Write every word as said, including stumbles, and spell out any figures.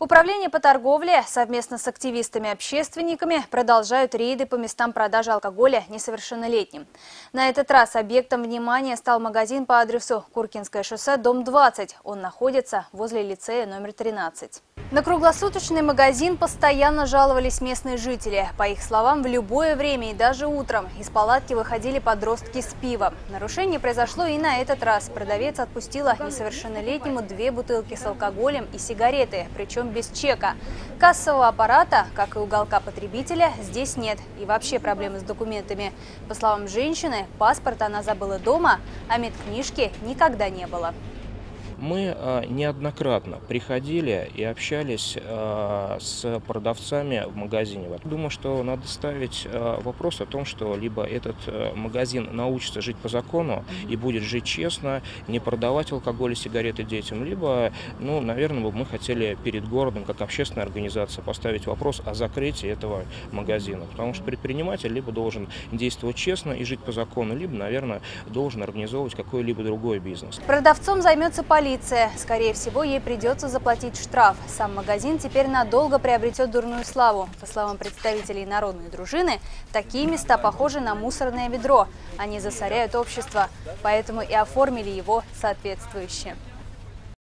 Управление по торговле совместно с активистами-общественниками продолжают рейды по местам продажи алкоголя несовершеннолетним. На этот раз объектом внимания стал магазин по адресу Куркинское шоссе, дом двадцать. Он находится возле лицея номер тринадцать. На круглосуточный магазин постоянно жаловались местные жители. По их словам, в любое время и даже утром из палатки выходили подростки с пивом. Нарушение произошло и на этот раз. Продавец отпустила несовершеннолетнему две бутылки с алкоголем и сигареты, причем без чека. Кассового аппарата, как и уголка потребителя, здесь нет. И вообще проблемы с документами. По словам женщины, паспорт она забыла дома, а медкнижки никогда не было. Мы неоднократно приходили и общались с продавцами в магазине. Думаю, что надо ставить вопрос о том, что либо этот магазин научится жить по закону и будет жить честно, не продавать алкоголь и сигареты детям, либо, ну, наверное, мы хотели перед городом, как общественная организация, поставить вопрос о закрытии этого магазина. Потому что предприниматель либо должен действовать честно и жить по закону, либо, наверное, должен организовывать какой-либо другой бизнес. Продавцом займется полиция. Скорее всего, ей придется заплатить штраф. Сам магазин теперь надолго приобретет дурную славу. По словам представителей народной дружины, такие места похожи на мусорное ведро. Они засоряют общество, поэтому и оформили его соответствующе.